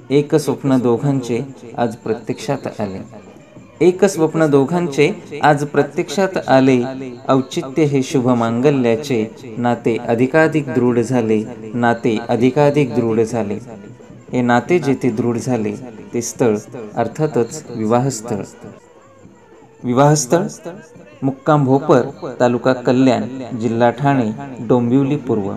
एक स्वप्न दोघांचे आज प्रत्यक्षात आले. एक स्वप्न दोघांचे आज प्रत्यक्षात आले. औचित्य हे शुभ मांगल्याचे, नाते अधिकाधिक दृढ झाले. नाते अधिकाधिक दृढ झाले. हे नाते जेथे दृढ झाले ते स्थळ अर्थातच विवाहस्थळ. विवाहस्थळ मुक्काम भोपर, तालुका कल्याण, जिल्हा ठाणे, डोंबिवली पूर्व.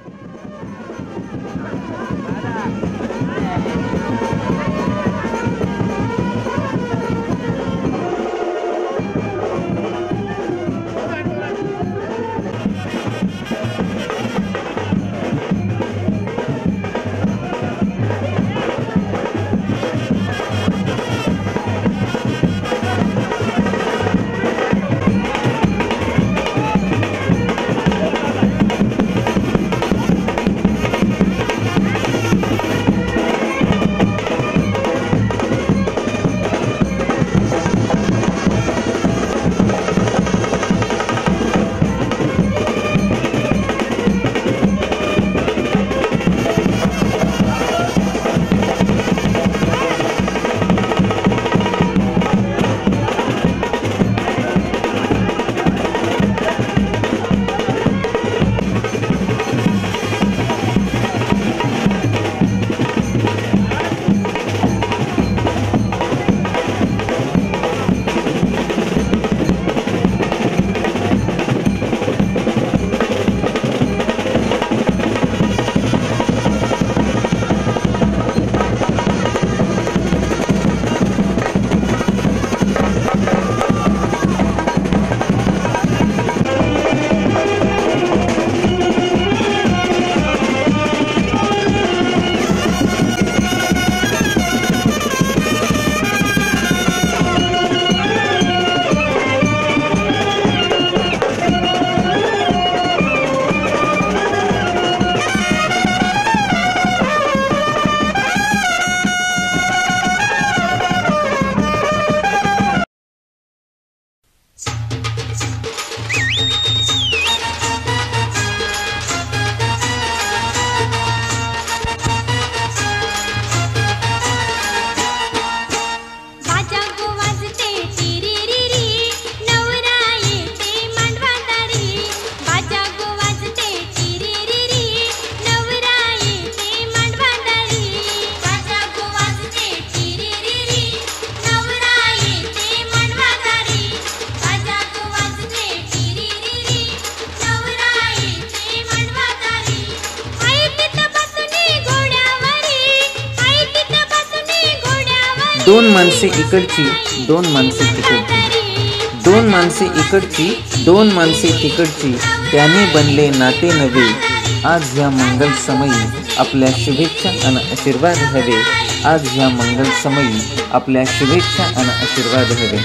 दोन माणसे इकडची, दोन माणसे तिकडची, दोन माणसे इकडची, दोन माणसे तिकडची, त्याने बनले नाते नवे. आज ह्या मंगल समयी आपल्या शुभेच्छा आणि आशीर्वाद हवे. आज ह्या मंगल समयी आपल्या शुभेच्छा आणि आशीर्वाद हवे.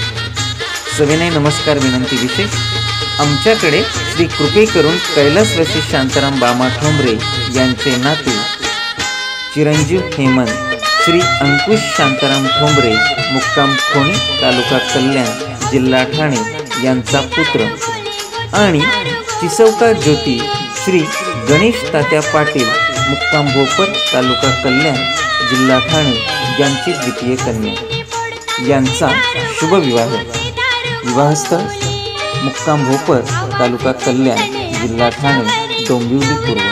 सविनय नमस्कार विनंती विशेष. आमच्याकडे श्री कृपे करून कैलासवासी शांताराम बामा ठोंबरे यांचे नाते चिरंजीव हेमंत श्री अंकुश शांताराम ठोंबरे मुक्काम खोणी तालुका कल्याण जिल्हा ठाणे यांचा पुत्र आणि चिसवका ज्योती श्री गणेश तात्या पाटील मुक्काम भोपर तालुका कल्याण जिल्हा ठाणे यांची द्वितीय कन्या यांचा शुभ विवाह. विवाहस्थळ मुक्काम भोपर तालुका कल्याण जिल्हा ठाणे डोंबिवली पूर्व.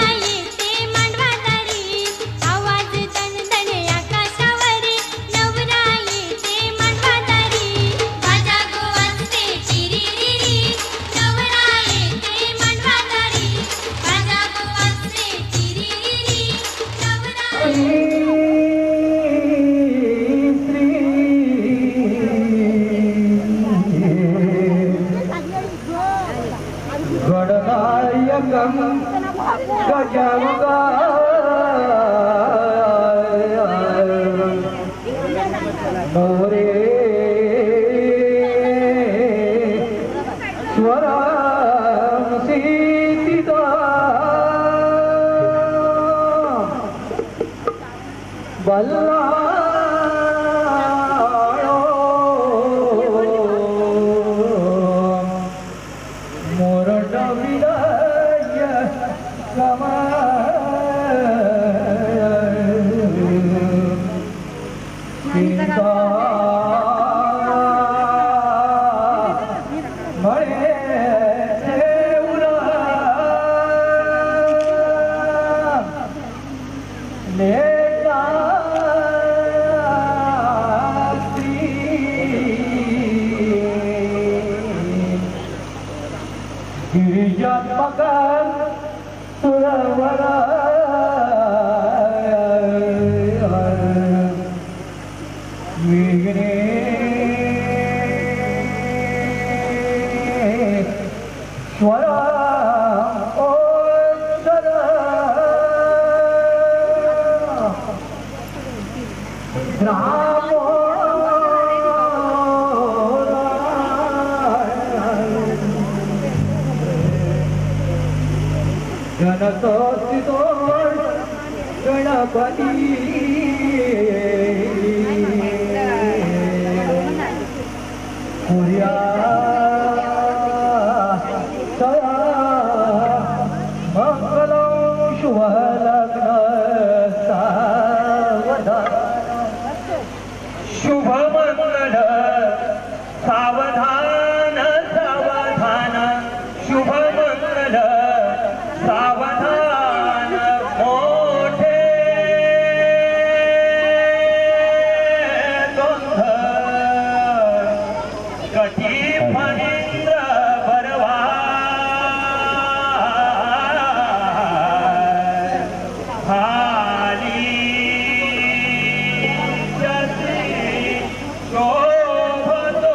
गिरिजात्मकं सुरवरा विघ्ने स्वरा जनतोषितो गणपति कुर्या सया मंगलं शुभलग्न सावधान शुभमंगल सावधान सावधान शुभमंगल सावधान मोठे दोंध कटी फणींद्र बरवा हाली जसी शोभतो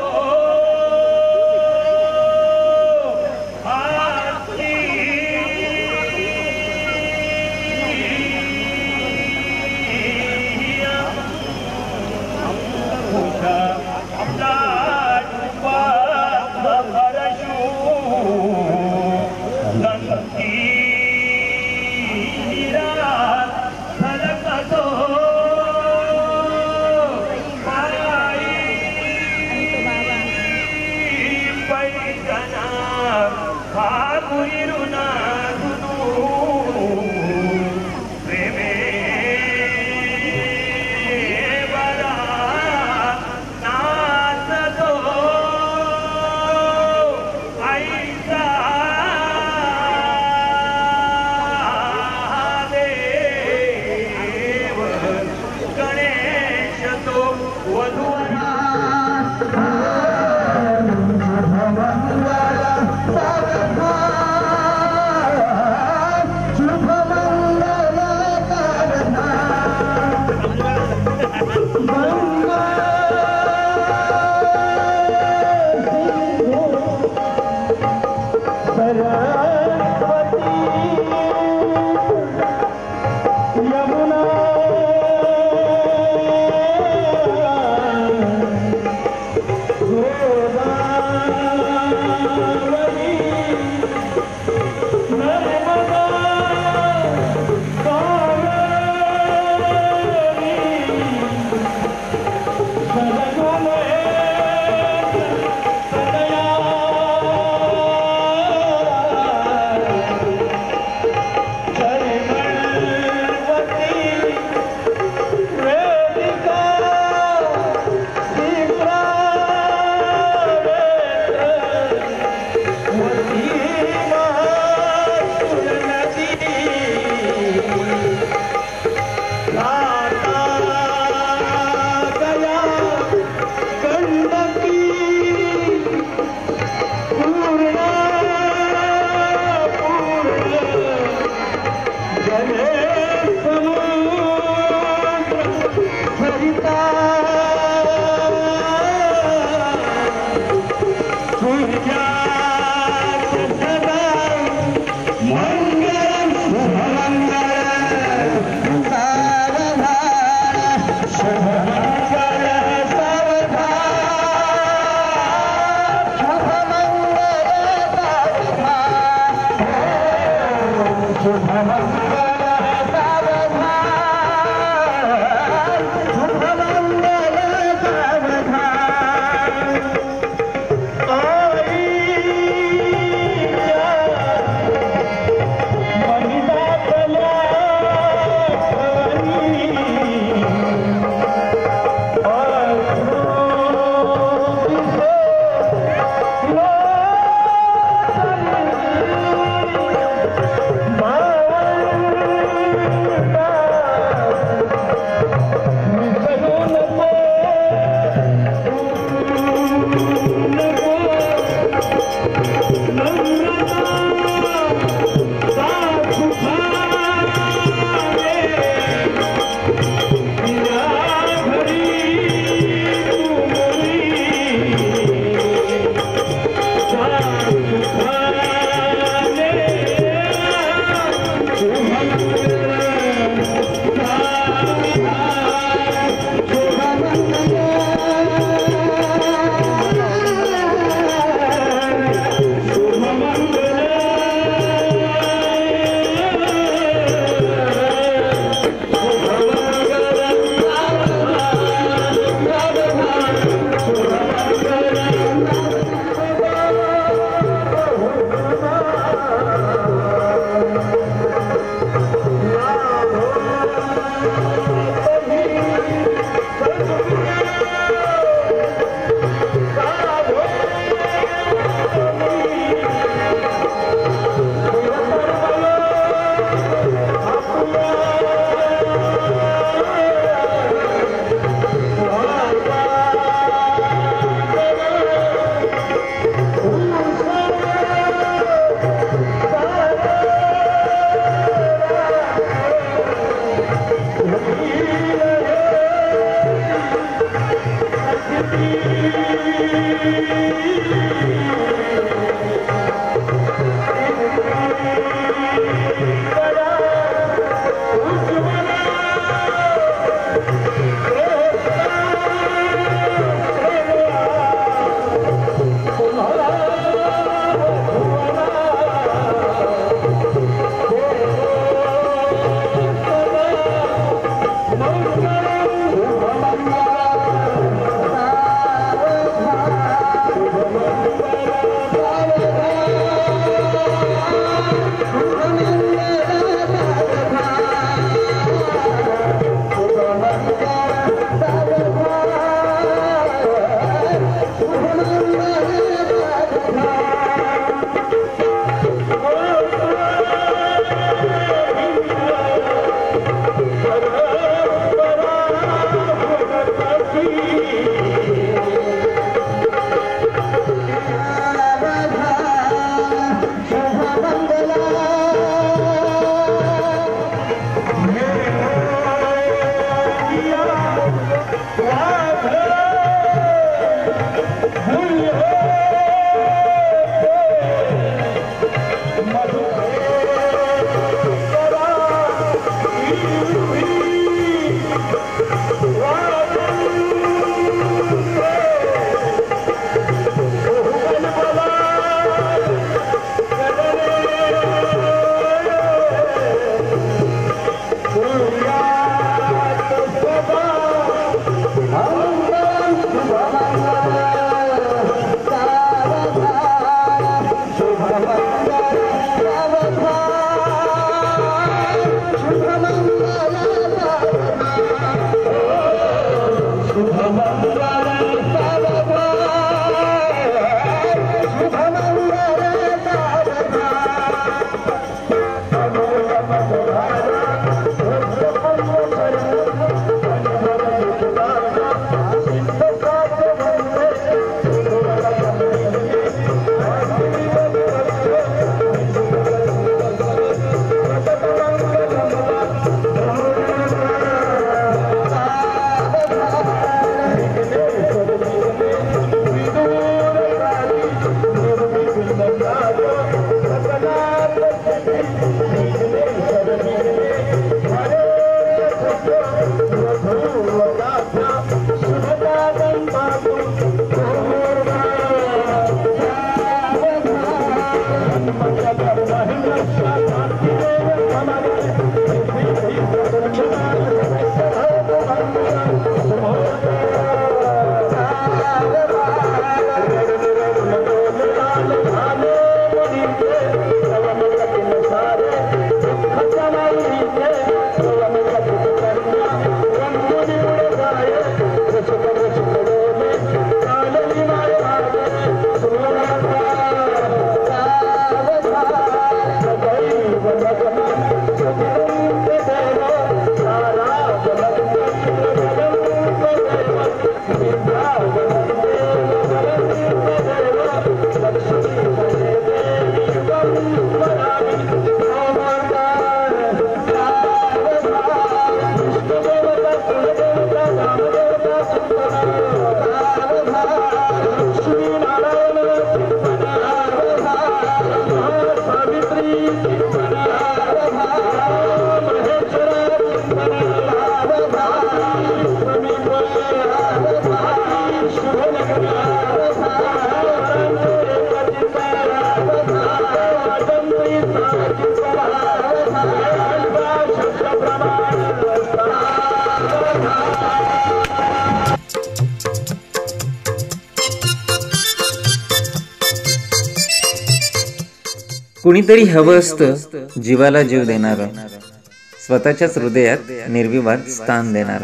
कुणीतरी हवं असतं जीवाला जीव देणारं, स्वतःच्याच हृदयात निर्विवाद स्थान देणारं.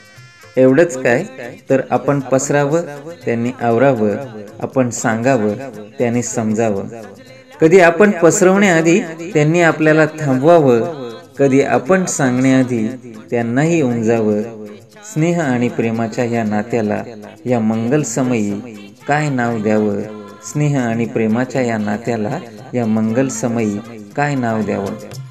एवढंच काय तर आपण पसरावं त्यांनी आवरावं, आपण सांगावं त्यांनी समजावं. कधी आपण पसरवण्याआधी त्यांनी आपल्याला थांबवावं, कधी आपण सांगण्याआधी त्यांनाही उमजावं. स्नेह आणि प्रेमाच्या या नात्याला या मंगल समयी काय नाव द्यावं? स्नेह आणि प्रेमाच्या या नात्याला या मंगल समयी काय नाव द्यावं?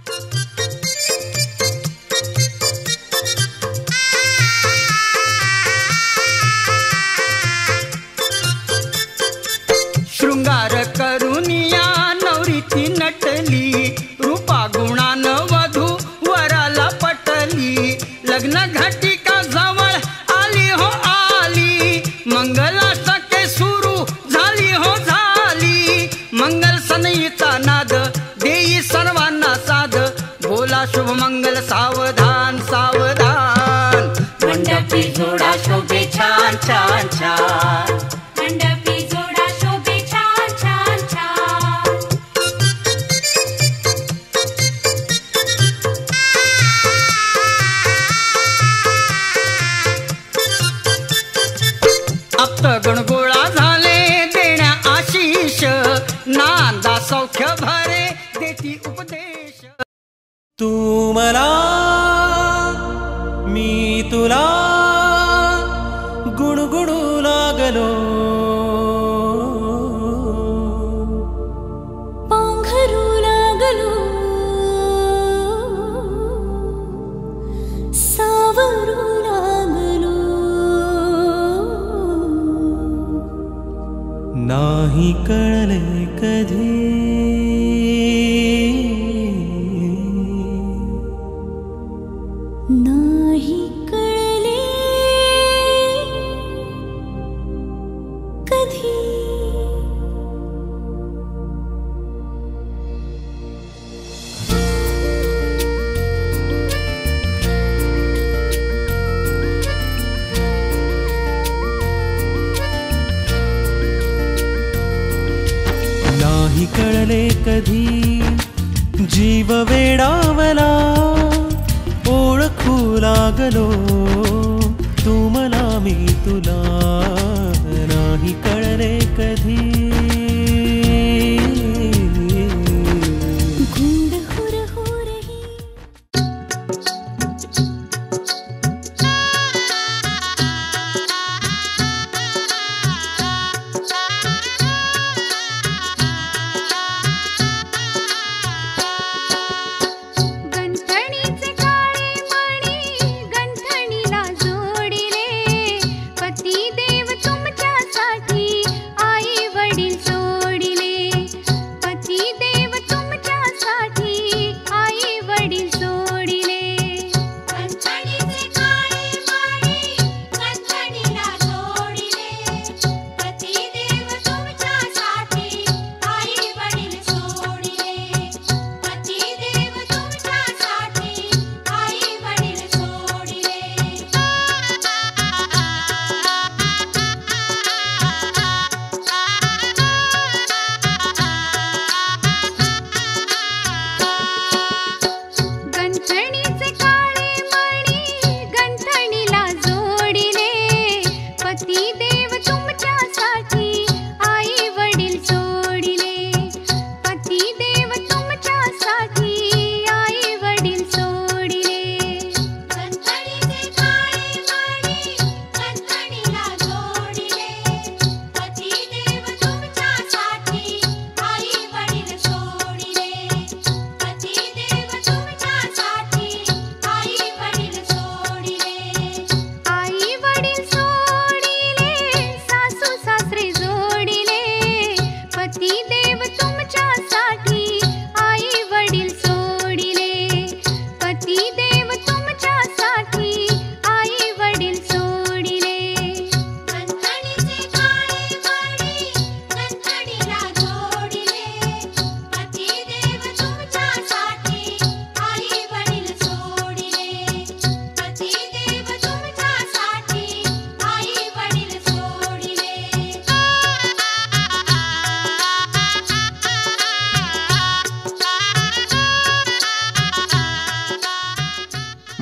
शृंगार करुनिया नवरीची नटली, रूपा गुणान वधू वराला पटली. लग्न घटिका जवळ आली हो आली, मंगला सके सुरू झाली हो झाली. मंगल सनईचा नाद देई सर्वांना साध, बोला शुभ मंगल सावधान सावधान. मंडपी जोडा शोभे छान छान छान, मंडपी जोडा शोभे छान छान छान. अप्तगण गोळा झाले देण्या आशीष, नांदा सौख्य भरे देती उपदेश. तू मला मी तुला गुणगुणू लागलो, पांघरू लागलो, सावरू लागलो. नाही कळले कधी नाही कळले कधी. नाही कळले कधी जीव वेडावला, ओळखू लागलो तू मला मी तुला. नाही कळले कधी गुंड हुर हुरही. गंठणीचे काळे मणी गंठणीला जोडिले, पती देव तुमच्यासाठी आई वडील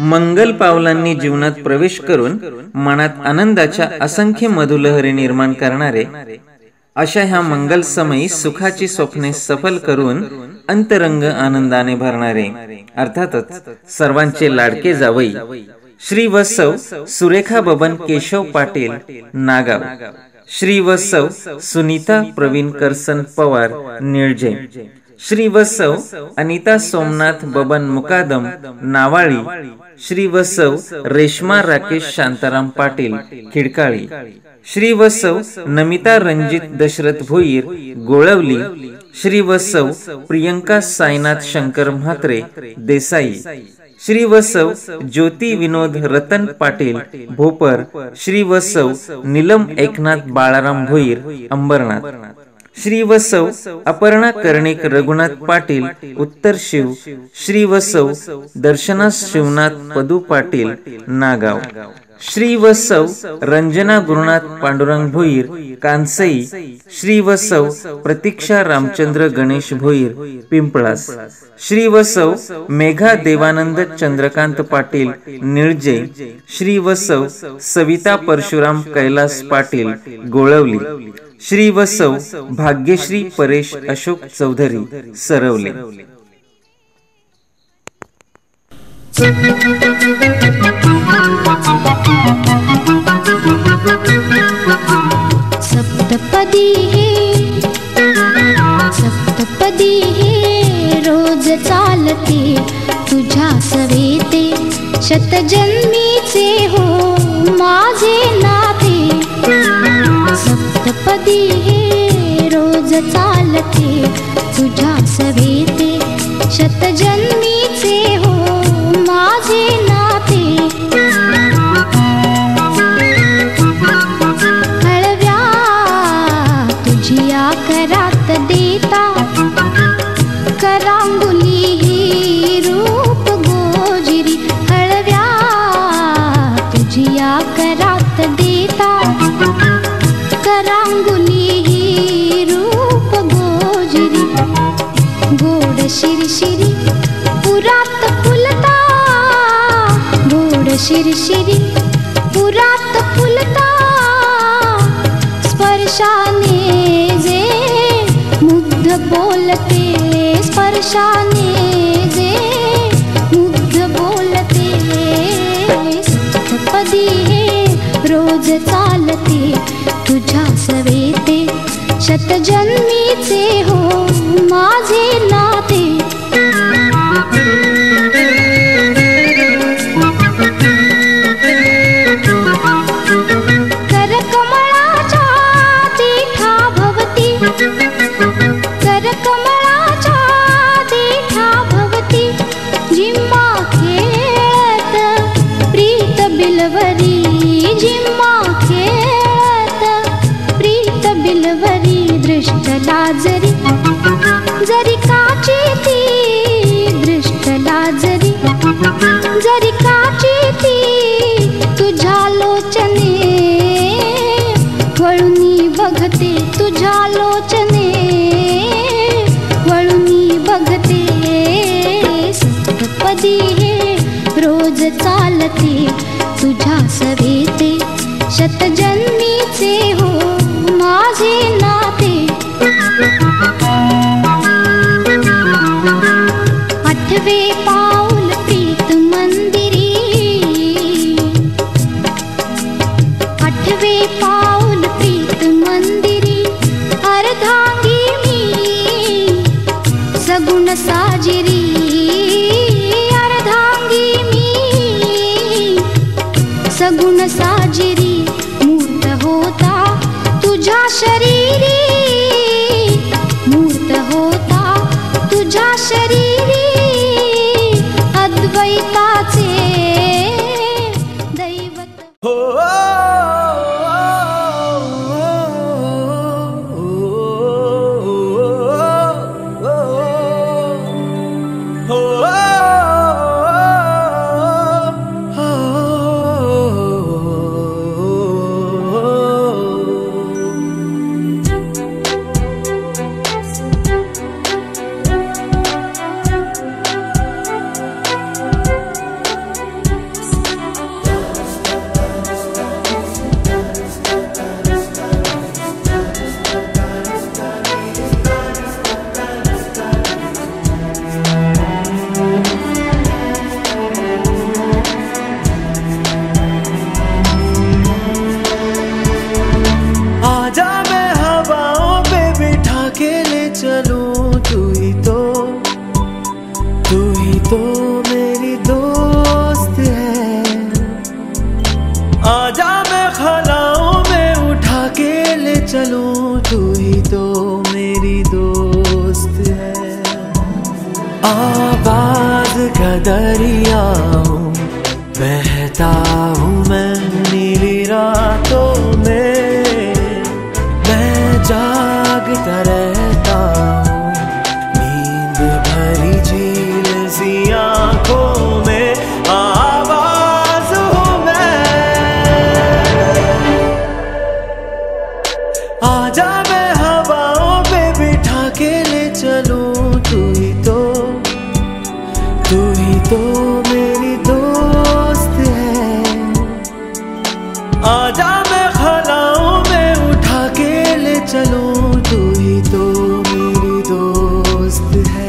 मंगल पावलांनी जीवनात प्रवेश करून मनात आनंदाच्या असंख्य मधुलहरी निर्माण करणारे अशा ह्या मंगल समयी सुखाची स्वप्ने सफल करून अंतरंग आनंदाने भरणारे अर्थातच सर्वांचे लाडके जावई श्री वत्सव सुरेखा बबन केशव पाटील नागाव, श्री वत्सव सुनीता प्रवीण करसन पवार निळजे, श्री वत्सव अनिता सोमनाथ बबन मुकादम नावाळी, श्री वत्सव रेश्मा राकेश शांताराम पाटील खिडकाळी, श्री वत्सव नमिता रंजित दशरथ भोईर गोळवली, श्री वत्सव प्रियंका साईनाथ शंकर म्हात्रे देसाई, श्री वत्सव ज्योती विनोद रतन पाटील भोपर, श्री वत्सव नीलम एकनाथ बाळाराम भोईर अंबरनाथ, श्री वत्सव अपर्णा कर्णिक रघुनाथ पाटील उत्तर शिव, श्री वत्सव दर्शना शिवनाथ पदू पाटील नागाव, श्री वत्सव रंजना गुरुनाथ पांडुरंग भोईर कांसई, श्री वत्सव प्रतीक्षा रामचंद्र गणेश भोईर पिंपळास, श्री वत्सव मेघा देवानंद चंद्रकांत पाटील निळजे, श्री वत्सव सविता परशुराम कैलास पाटील गोळवली, श्री वत्सव भाग्यश्री परेश अशोक चौधरी सरवले. सप्तपदी हे रोज चालते तुझ्या सवेते शतजन्मीचे हो माझे नाते. सप्तपदी हे रोज चालते तुझ्या सवेते शतजन्मीचे हो माझे नाते. हळव्या तुझिया करात देता करांगुली ही रूप गोजिरी. हळव्या तुझिया करात देता करांगुली ही रूप गोजिरी. गोड शिरशिरी पुरात फुलता गोड शिरशिरी पुरात फुलता स्पर्शाने जे मुग्ध बोलते स्पर्शाने जे मुग्ध बोलते. सप्तपदी हे रोज चालते तुझ्या सवेते शतजन्मीचे हो माझे नाते. करकमळाच्या देठा भवती करकमळाच्या देठा भवती जिम्मा खेळत प्रीत बिलवरी. जिम्मा खेळत प्रीत बिलवरी. दृष्ट लाजरी जरी काची ती दृष्ट लाजरी जरी काची ती तुझ्या लोचने वळुनी बघते तुझ्या लोचने वळुनी बघते. सप्तपदी हे रोज चालते तुझ्या सवेते शतजन्मीचे हो माझे नाते. आठवे पाऊल प्रीत मंदिरी आठवे पाऊल प्रीत मंदिरी. अर्धांगी मी सगुण साजिरी अर्धांगी मी सगुण साजिरी. मूर्त होता तुझ्या शरीरी मूर्त होता तुझ्या शरीरी. अद्वैताचे दैवत आवाज का दरिया हूँ, बहता हूँ मैं नीली रातों में, मैं जागता रहता हूँ नींद भरी झील सी आँखों में, आवाज हूँ मैं। आजा मैं हवाओं पे बिठा के ले चलूं, तू ही तो मेरी दोस्त है। आजा मैं ख्यालों में उठा के ले चलूं, तू ही तो मेरी दोस्त है।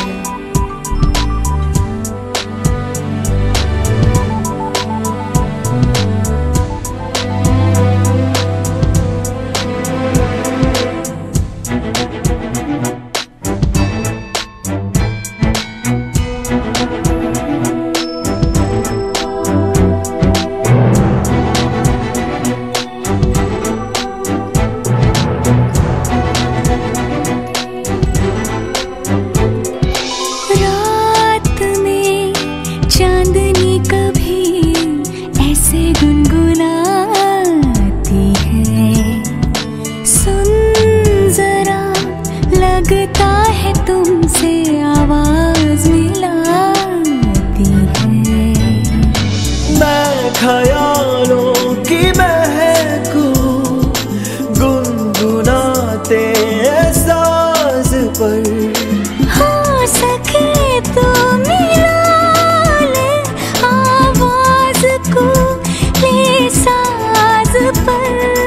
ख्यालों की महकूं गुनगुनाते साज पर, हो सके तो मिला ले आवाज को ले साज पर।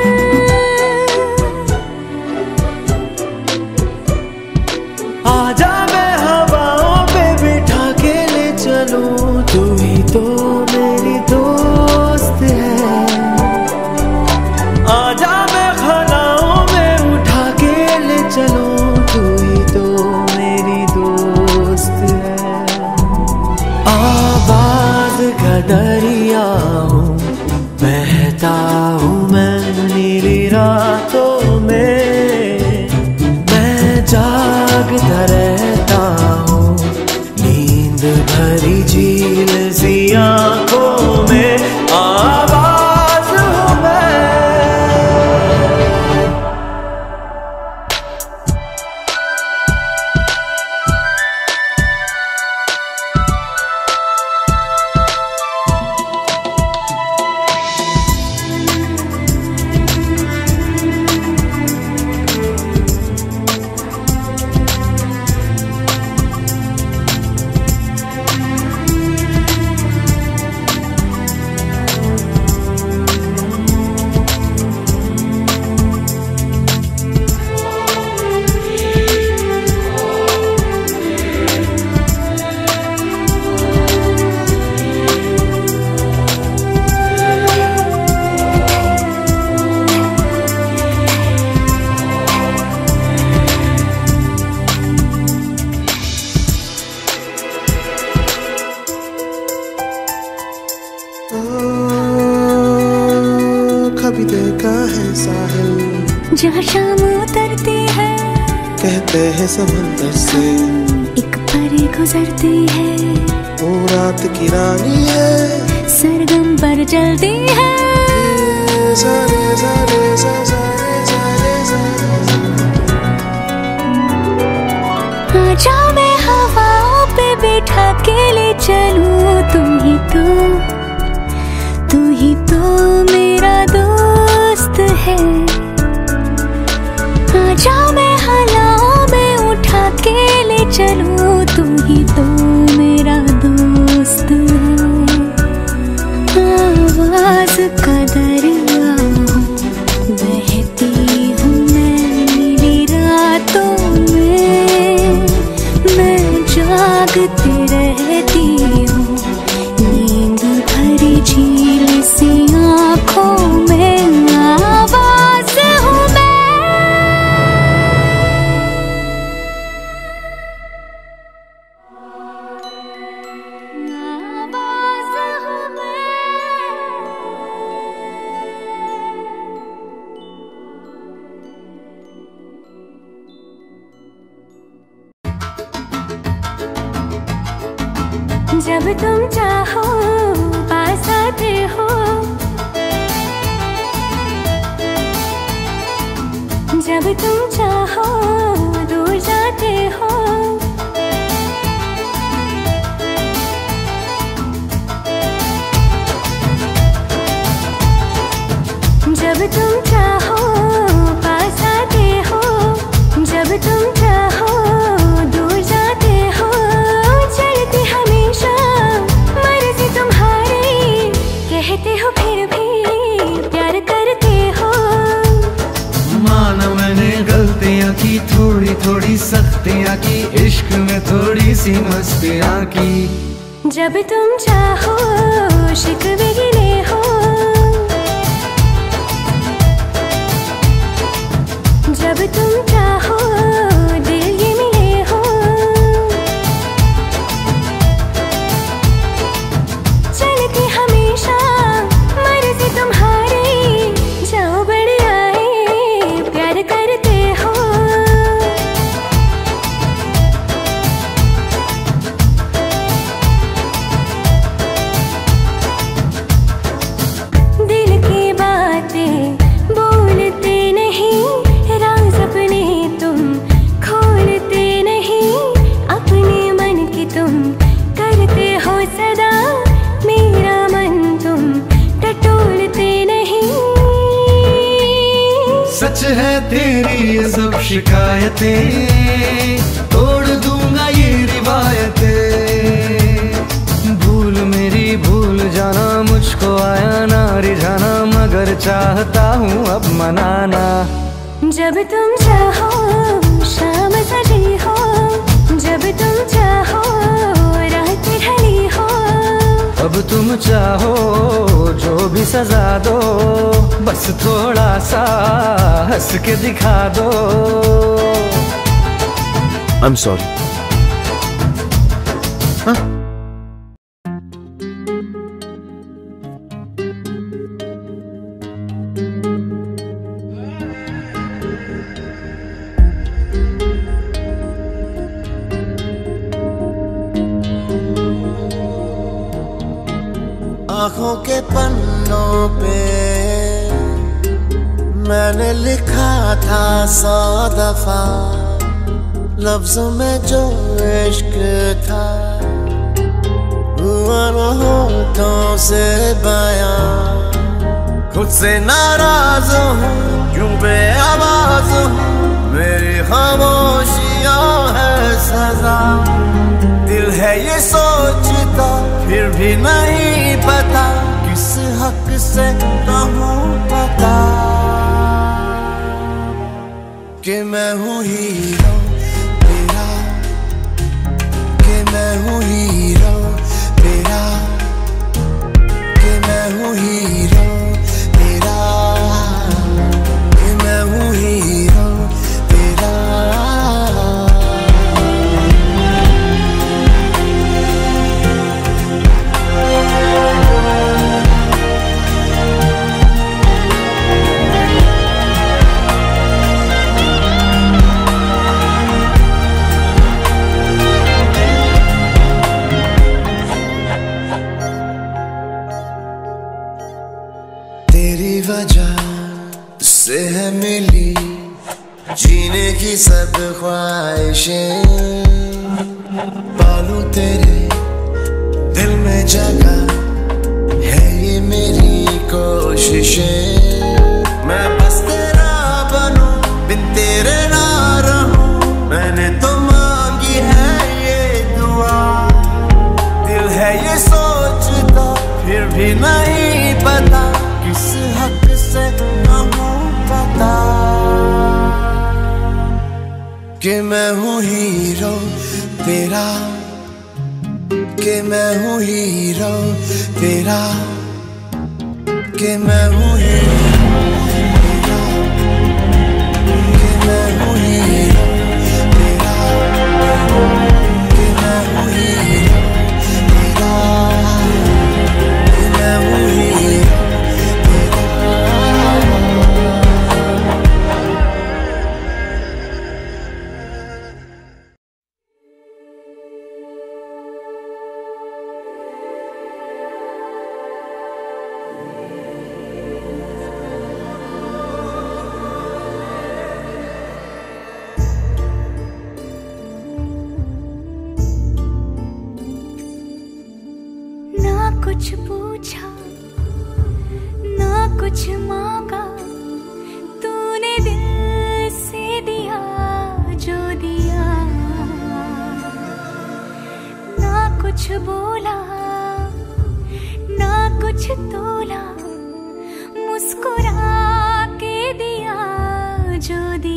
आजा मैं हवाओं पे बिठा के ले चलूं, तू ही तो मेरी दोस्त है। आजा मैं ख्यालों में उठा के ले चलूं, तू ही तो मेरी दोस्त है। आवाज का दरिया हूँ, बहता हूँ मैं नीली रातों में, मैं जागता रहता हूँ नींद भरी झील सी आँखों में, आवाज हूँ मैं। कभी देखा है साहिल जहाँ शाम उतरती है, कहते हैं समंदर से एक परी गुजरती है, वो रात की रानी है, सरगम पर चलती है। सारे सारे सारे सारे आजा मैं हवाओं पे बिठा के ले चलूं, तू ही तो मेरा दोस्त है। आजा मैं हलाओं में उठा के ले चलूं, तू ही तो मेरा दोस्त है। आवाज का दरिया हूँ, बहती हूँ मैं नीली रातों में, मैं जागती रहती हूँ नींद भरी झील सी आँखों में, आवाज हूँ मैं। जब तुम चाहो पास आते हो, जब तुम चाहो दूर जाते हो। जब तुम चाहो पास आते हो, जब तुम चाहो दूर जाते हो। चलती हमेशा मर्जी तुम्हारी, कहते हो फिर भी प्यार करते हो। माना मैंने गलतियाँ की, थोड़ी थोड़ी सख्तियाँ की, इश्क में थोड़ी सी मस्तियाँ की। जब तुम चाहो शिकवे गिले हो, जब तुम चाहो दिल ये मिले हो। चलती हमेशा मर्जी तुम्हारी, जाओ बड़े आए प्यार करते हो। दिल की बातें बोलते नहीं, राज अपने तुम खोलते नहीं। अपने मन की तुम करते हो सदा, मेरा मन तुम टटोलते नहीं। सच है तेरी ये सब शिकायतें, तोड़ दूंगा ये रिवायतें। भूल मेरी भूल जाना, मुझको आया ना रिझाना, मगर चाहता हूँ अब मनाना। जब तुम चाहो शाम सजी हो, जब तुम चाहो रात ढली हो। अब तुम चाहो जो भी सजा दो, बस थोड़ा सा हंस के दिखा दो। I'm sorry. हाँ? आँखों के पन्नों पे मैंने लिखा था 100 दफा, लफ्जों में जो इश्क था हुआ न होठों से बयां। खुद से नाराज हूँ, क्यों बेआवाज हूँ, मेरी खामोशियाँ है सजा। दिल है ये सोचता फिर भी नहीं पता, किस हक से कहूँ पता कि मैं हूँ हीरो तेरा, कि मैं हूँ हीरो तेरा, कि मैं हूँ हीरो तेरा, कि मैं हूँ हीरो तेरा। तेरी वजह से है मिली जीने की सब ख्वाहिशें, पालूं तेरे दिल में जगह है ये मेरी कोशिशें। मैं बस तेरा बनूं, बिन तेरे ना रहूं, मैंने तो मांगी है ये दुआ। दिल है ये सोचता फिर भी नहीं पता, किस हक से कहूँ पता कि मैं हूँ हीरो तेरा, कि मैं हूँ हीरो तेरा, कि मैं हूँ हीरो तेरा, कि मैं हूँ हीरो तेरा, कि मैं हूँ हीरो तेरा, कि मैं हूँ हीरो। कुछ पूछा ना कुछ मांगा, तूने दिल से दिया जो दिया। ना कुछ बोला ना कुछ तोला, मुस्कुरा के दिया जो दिया।